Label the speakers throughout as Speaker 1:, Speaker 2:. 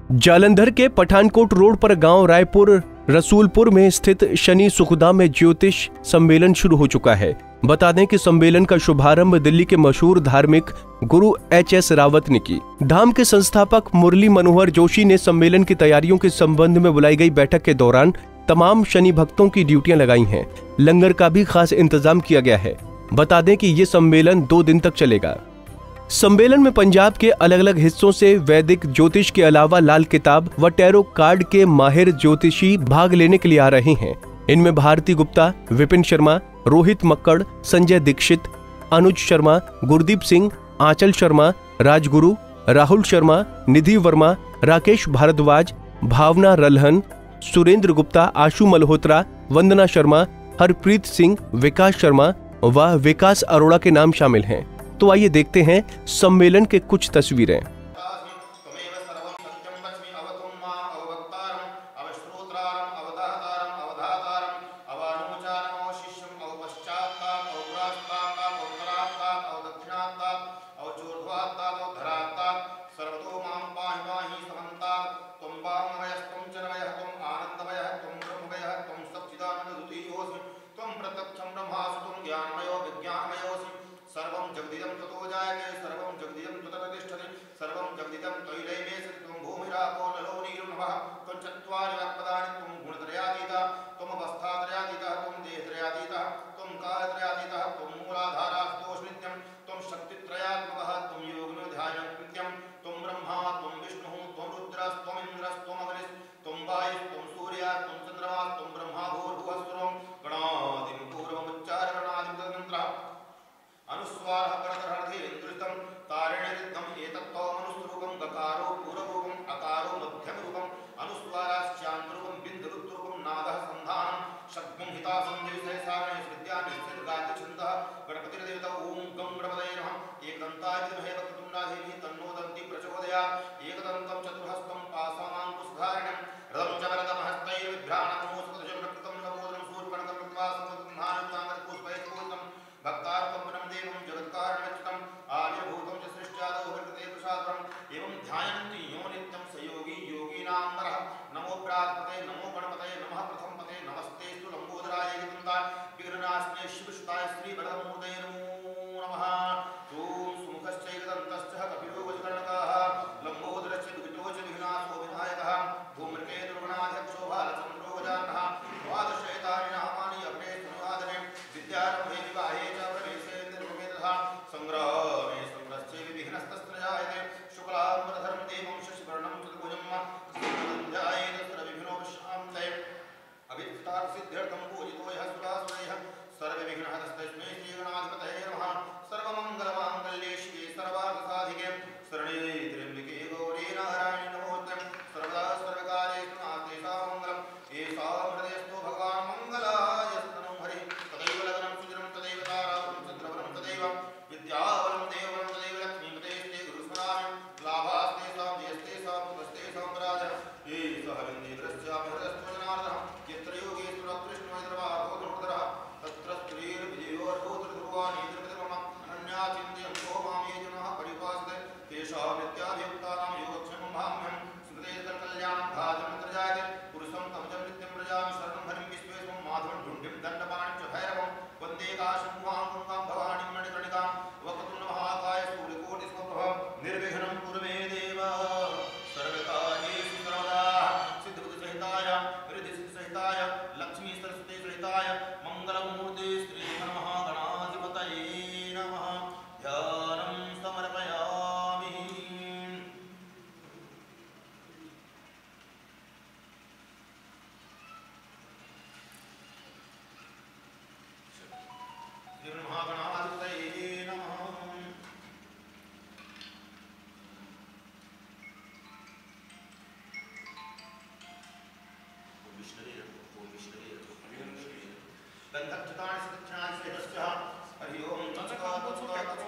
Speaker 1: जालंधर के पठानकोट रोड पर गांव रायपुर रसूलपुर में स्थित शनि सुखदा में ज्योतिष सम्मेलन शुरू हो चुका है। बता दें कि सम्मेलन का शुभारंभ दिल्ली के मशहूर धार्मिक गुरु एच.एस. रावत ने की। धाम के संस्थापक मुरली मनोहर जोशी ने सम्मेलन की तैयारियों के संबंध में बुलाई गई बैठक के दौरान तमाम शनि भक्तों की ड्यूटियां लगाई हैं। लंगर का भी खास इंतजाम किया गया है। बता दें कि ये सम्मेलन 2 दिन तक चलेगा। सम्मेलन में पंजाब के अलग अलग हिस्सों से वैदिक ज्योतिष के अलावा लाल किताब व टैरो कार्ड के माहिर ज्योतिषी भाग लेने के लिए आ रहे हैं। इनमें भारती गुप्ता, विपिन शर्मा, रोहित मक्कड़, संजय दीक्षित, अनुज शर्मा, गुरदीप सिंह, आंचल शर्मा, राजगुरु, राहुल शर्मा, निधि वर्मा, राकेश भारद्वाज, भावना रल्हन, सुरेंद्र गुप्ता, आशु मल्होत्रा, वंदना शर्मा, हरप्रीत सिंह, विकास शर्मा व विकास अरोड़ा के नाम शामिल हैं। तो आइए देखते हैं सम्मेलन के कुछ तस्वीरें।
Speaker 2: सर्वं जगदिदं ततो जायते सर्वं जगदिदं तततिष्ठति सर्वं जगदिदं तैलैमे त्वं भूमिरापो नलो नीरुणवः त्वं चत्वारि वाक्पदानि त्वं गुणत्रयातीतः त्वं अवस्थात्रयातीतः त्वं देहत्रयातीतः त्वं कालत्रयातीतः त्वं मूलाधारास्तोष नित्यं त्वं शक्तित्रयात्मकः त्वं योगिनो ध्यानं नित्यं त्वं ब्रह्मा त्वं विष्णुः त्वं रुद्रस्त्वं इन्द्रस्त्वं अग्निः त्वं वायुः त्वं सूर्यः त्वं चन्द्रमा त्वं ब्रह्मा भूर्भुवः स्वरं गणादिं पूर्वमुच्चारणनादिं तदनन्तरः अनुस्वारः परतरहृदयेन्द्रितं तारिणीरिद्धम् एतत्त्वमनुस्वरूपं गकारो पूर्वरूपम् अकारो मध्यमरूपम् अनुस्वाराश्चान्तरूपं बिन्दुरुद्रूपं नादः सन्धानं शक्तिं हितासं दिविसहसागरे विद्या निश्चितगात्रछन्दः गणपतिर्देवता ॐ गं गणपतये नमः एकदन्ताय विद्महे वक्रतुण्डाय धीमहि तन्नो दन्ती प्रचोदयात् एकदन्तं चतुर्हस्तं पासामाङ्कुशधारिणं रथं च वरदमहस्तैर्विभ्राणं मोसपदजं रक्तं नमोदनं सूर्यकणकं कृत्वा समृद्धानुत्ताङ्गत्पुष्पैर्पूर्णं भक्तार्पणं देवं जगत्कारणमच्युतम् आर्यभूतं च सृष्ट्यादौ हृदये प्रसादम् एवं ध्यायन्ति यो नित्यं स योगी योगीनां वरः नमो प्रातपते नमो गणपतये नमः प्रथमपते नमस्तेस्तु लंबोदराय एकदन्ताय विघ्ननाशने शिवसुताय श्रीवरदमूर्तये नमो नमः। ॐ सुमुखश्चैकदन्तश्च कपिलो वज्रकर्णकः लंबोदरश्च विकटो च विघ्नासो विनायकः धूम्रकेतुर्गणाध्यक्षो बालचन्द्रो गजाननः द्वादशैतानि नामानि अग्ने समुदादने विद्यारम्भे विवाहे च प्रवेशे निर्मुखे संग्रामे संग्रश्चे विघ्नस्तस्त्रजायते शुक्लाम्बरधरं देवं शशिवर्णं चतुर्भुजं ध्यायेत सर्वविघ्नो विश्रान्ते अभिष्टार्थसिद्ध्यर्थं पूजितो यः सुरासुरैः सर्वविघ्नहरस्तस्मै श्रीगणाधिपतये नमः। सर्वमङ्गलमाङ्गल्ये शिवे सर्वार्थसाधिके शरण्ये त्र्यम्बके गौरी नारायणि नमोस्तुते सर्वदा सर्वकार्येषु नास्ते सामङ्गलम् एषा हृदयस्थो भगवान् मङ्गलायस्तनं हरिः तदैव लग्नं सुजनं तदैव तारावनं चन्द्रवनं तदैव विद्यावनं देववनं तदैव लक्ष्मीपतेस्ते गुरुस्मरामि लाभास्ते सां जयस्ते सां पुष्टे साम्राजः एषः विन्देन्द्रस्यापि हृदयस्थो जनार्दनः यत्र योगेश्वरः कृष्णोदरः तत्र स्त्रीर्विजयोर्भूतध्रुवाणि द्रविदमः अनन्याचिन्त्यं को मां ये जनाः परिपासते तेषां नित्याभियुक्तानां योगक्षेमं भाम्यहं स्मृते कल्याणं भाजमत्र जायते पुरुषं तमजं नित्यं व्रजामि शरणं हरिं विश्वेश्वरं माधवं ढुण्ढिं दण्डपाणिं च भैरवं वन्दे काशमुखां गङ्गां भवानीं मणिकर्णिकां वक्रतुण्डमहाकाय सूर्यकोटिसमप्रभं निर्विघ्नं कुरु मे देव सर्वकार्येषु सर्वदा सिद्धबुद्धिसहिताय हृदिसिद्धिसहिताय लक्ष्मी सरस्वती सहिताय मङ्गलमूर्ते श्रीमन्महागणाधिपतये नमः। ध्यानं समर्पयामि। श्रीमन्महागणाधिपतये नमः। गन्धक्षतानि सदक्षिणानि श्रेष्ठस्य हरि ओं भगवतो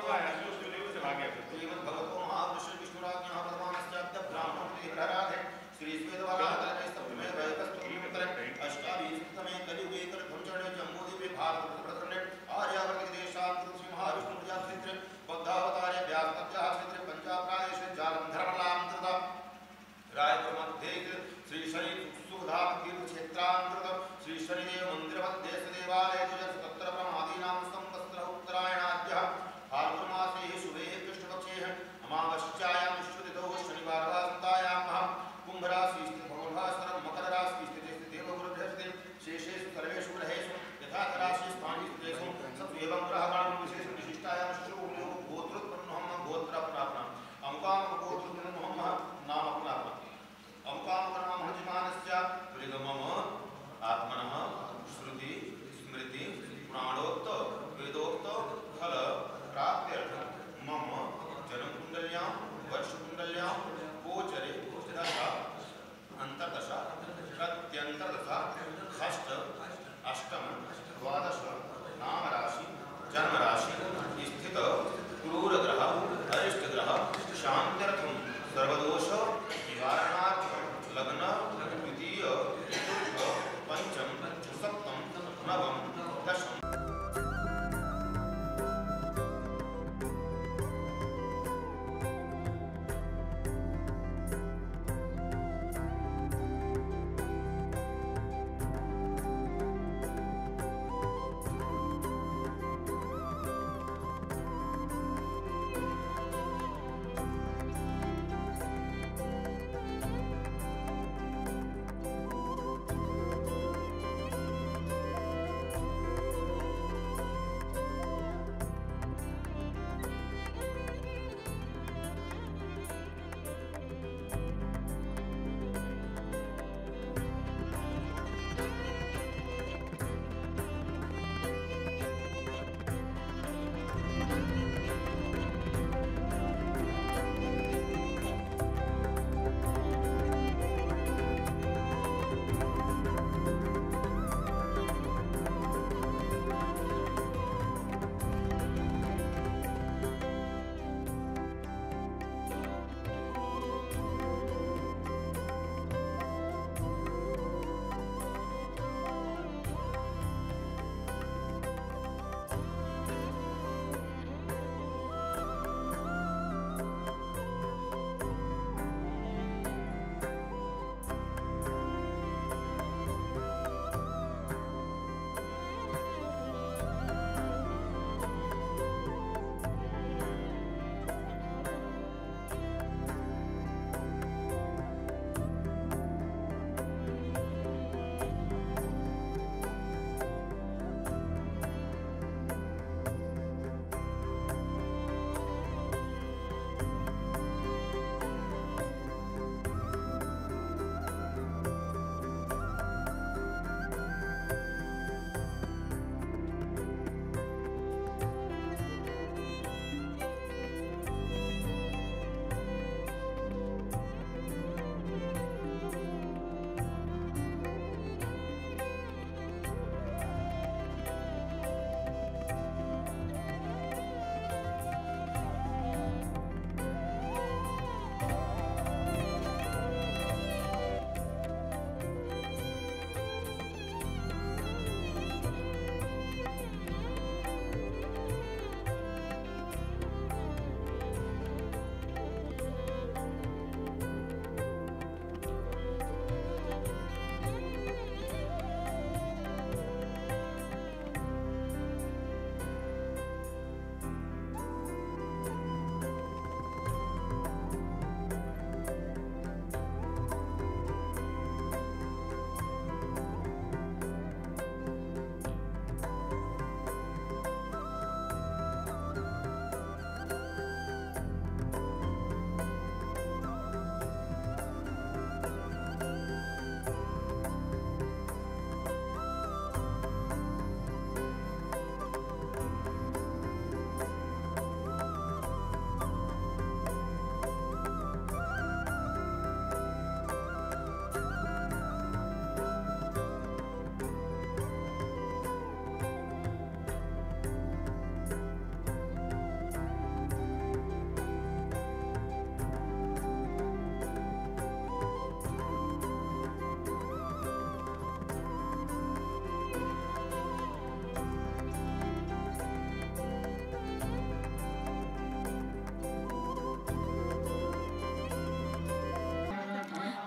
Speaker 2: महाविष्णु विष्णुराज्ञः भगवानस्याद्य ब्राह्मणोऽधिराधे श्रीश्वेतवराधने अष्टाविंशतितमे कलियुगे कलिध्वंसने जम्बूद्वीपे भारतवर्षे आर्यावर्तदेशात् श्री महाविष्णुप्रजाक्षेत्रे बौद्धावतारे व्यासतत्याः क्षेत्रे पंचाप्रादेशे जालंधरमण्डलान्तर्गत मध्ये श्री शनि सुखधाम तीर्थ क्षेत्रांतर्गत श्री शनिदेव मंदिर मध्ये देवालय तत्र प्रमादीनां संवत्सर उत्तरायणाद्यः फाल्गुन मासे शुभे कृष्णपक्षे अमावस्यायां शुद्धौ शनिवारवासन्तायां कुंभ राशि स्थित भगवान मकर राशि स्थित देवगुरुभ्यस्ते शेषेषु सर्वेषु ग्रहेषु यथा राशि स्थानेषु सत्वेवं ग्रहगण विशेष विशिष्टायां शुभो गोत्रोत्पन्नोहम गोत्र प्राप्तम् अमुकाम गोत्रोत्पन्नोहम नाम प्राप्तम् अमुकाम नाम हजिमानस्य प्रिगमम आत्मनः श्रुति स्मृति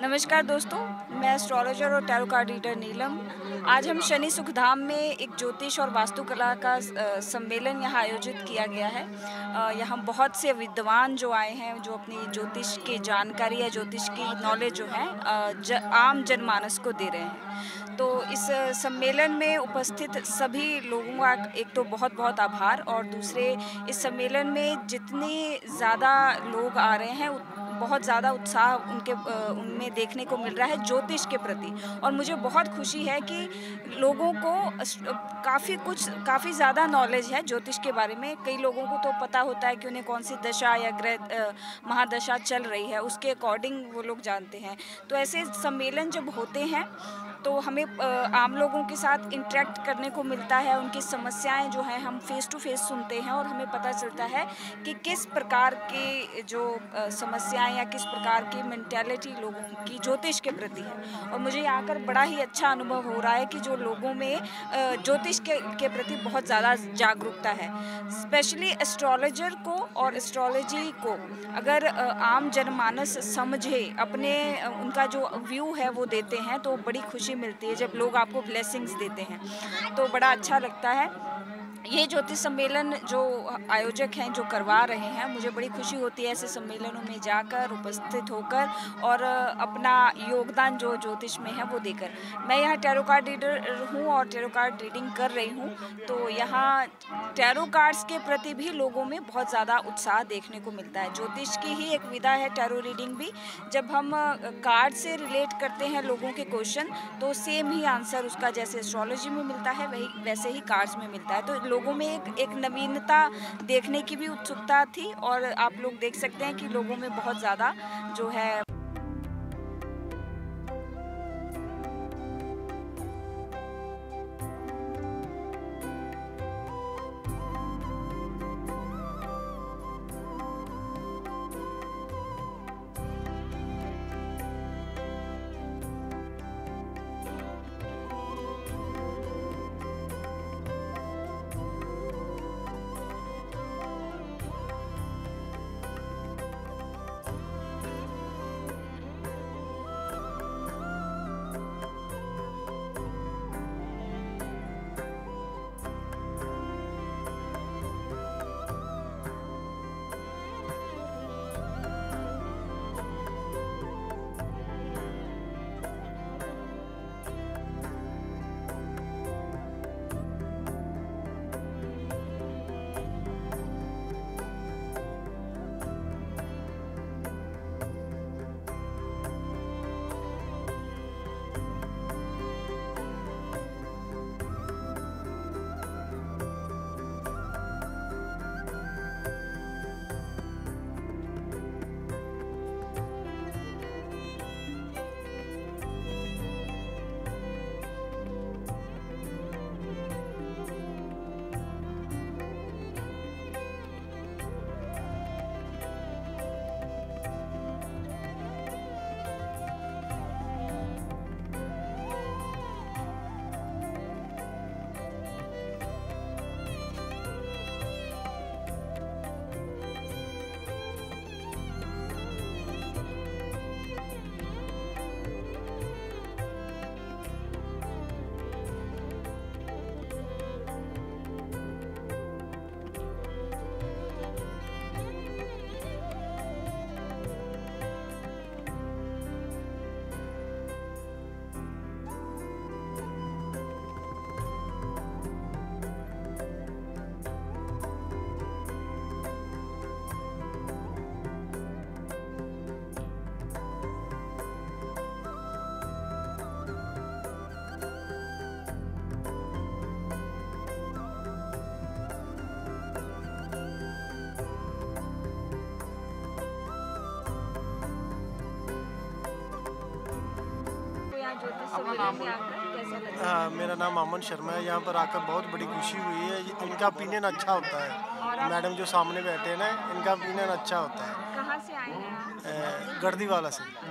Speaker 3: नमस्कार दोस्तों, मैं एस्ट्रोलॉजर और टैरो कार्ड रीडर नीलम। आज हम शनि सुखधाम में एक ज्योतिष और वास्तुकला का सम्मेलन यहाँ आयोजित किया गया है। यहाँ बहुत से विद्वान जो आए हैं, जो अपनी ज्योतिष की जानकारी या ज्योतिष की नॉलेज जो है आम जनमानस को दे रहे हैं। तो इस सम्मेलन में उपस्थित सभी लोगों का एक तो बहुत बहुत आभार, और दूसरे इस सम्मेलन में जितने ज़्यादा लोग आ रहे हैं बहुत ज़्यादा उत्साह उनमें देखने को मिल रहा है ज्योतिष के प्रति। और मुझे बहुत खुशी है कि लोगों को काफ़ी ज़्यादा नॉलेज है ज्योतिष के बारे में। कई लोगों को तो पता होता है कि उन्हें कौन सी दशा या ग्रह महादशा चल रही है, उसके अकॉर्डिंग वो लोग जानते हैं। तो ऐसे सम्मेलन जब होते हैं तो हमें आम लोगों के साथ इंटरेक्ट करने को मिलता है। उनकी समस्याएं जो हैं हम फेस टू फेस सुनते हैं, और हमें पता चलता है कि किस प्रकार की जो समस्याएं या किस प्रकार की मेंटालिटी लोगों की ज्योतिष के प्रति है। और मुझे यहाँ आकर बड़ा ही अच्छा अनुभव हो रहा है कि जो लोगों में ज्योतिष के प्रति बहुत ज़्यादा जागरूकता है। स्पेशली एस्ट्रोलॉजर को और एस्ट्रोलॉजी को अगर आम जनमानस समझे, अपने उनका जो व्यू है वो देते हैं, तो बड़ी खुशी मिलती है। जब लोग आपको ब्लेसिंग्स देते हैं तो बड़ा अच्छा लगता है। ये ज्योतिष सम्मेलन जो आयोजक हैं जो करवा रहे हैं, मुझे बड़ी खुशी होती है ऐसे सम्मेलनों में जाकर, उपस्थित होकर और अपना योगदान जो ज्योतिष में है वो देकर। मैं यहाँ टैरो कार्ड रीडर हूँ और टैरो कार्ड रीडिंग कर रही हूँ। तो यहाँ टैरो कार्ड्स के प्रति भी लोगों में बहुत ज़्यादा उत्साह देखने को मिलता है। ज्योतिष की ही एक विधा है टैरो रीडिंग भी। जब हम कार्ड से रिलेट करते हैं लोगों के क्वेश्चन, तो सेम ही आंसर उसका जैसे एस्ट्रोलॉजी में मिलता है वैसे ही कार्ड्स में मिलता है। तो लोगों में एक नवीनता देखने की भी उत्सुकता थी, और आप लोग देख सकते हैं कि लोगों में बहुत ज़्यादा जो है
Speaker 4: हाँ, मेरा नाम अमन शर्मा है। यहाँ पर आकर बहुत बड़ी खुशी हुई है। इनका ओपिनियन अच्छा होता है। मैडम जो सामने बैठे हैं ना, इनका ओपिनियन अच्छा होता है।
Speaker 3: कहाँ से आए हैं आप?
Speaker 4: गर्दीवाला से।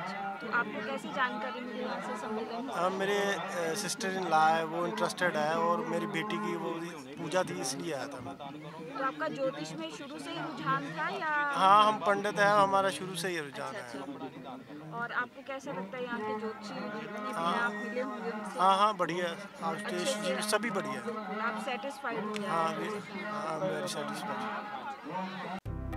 Speaker 3: तो आपको कैसी जानकारी मिली यहाँ से सम्मेलन में?
Speaker 4: मेरे सिस्टर इन लॉ है, वो इंटरेस्टेड है और मेरी बेटी की वो पूजा थी इसलिए आया था मैं।
Speaker 3: तो आपका ज्योतिष में शुरू से ही रुझान था या?
Speaker 4: हाँ, हम पंडित हैं, हमारा शुरू से ही रुझान है।
Speaker 3: और आपको कैसा लगता है यहाँ के ज्योतिषी जितने भी आप मिले होंगे उनसे?
Speaker 4: हाँ, बढ़िया, सभी बढ़िया।
Speaker 3: आप सेटिस्फाइड हो?
Speaker 4: हाँ, वेरी सेटिस्फाइड।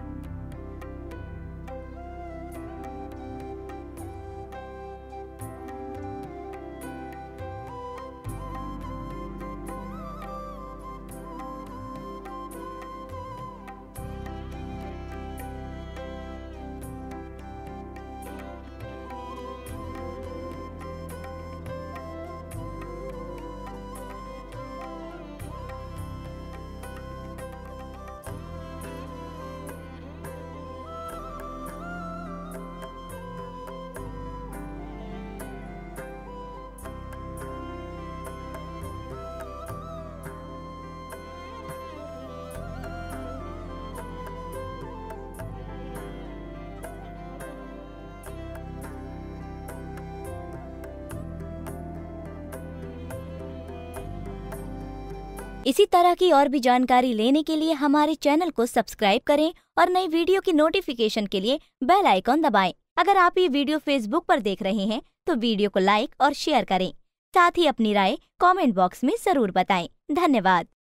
Speaker 5: इसी तरह की और भी जानकारी लेने के लिए हमारे चैनल को सब्सक्राइब करें और नई वीडियो की नोटिफिकेशन के लिए बेल आइकॉन दबाएं। अगर आप ये वीडियो फेसबुक पर देख रहे हैं तो वीडियो को लाइक और शेयर करें। साथ ही अपनी राय कमेंट बॉक्स में जरूर बताएं। धन्यवाद।